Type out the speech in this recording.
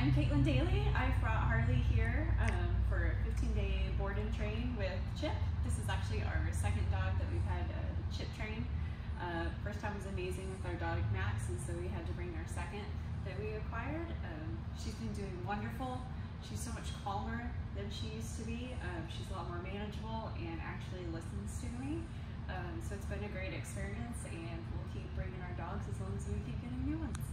I'm Caitlin Daly. I've brought Harley here for a 15-day board and train with Chip. This is actually our second dog that we've had Chip train. First time was amazing with our dog Max, and so we had to bring our second that we acquired. She's been doing wonderful. She's so much calmer than she used to be. She's a lot more manageable and actually listens to me. So it's been a great experience, and we'll keep bringing our dogs as long as we keep getting new ones.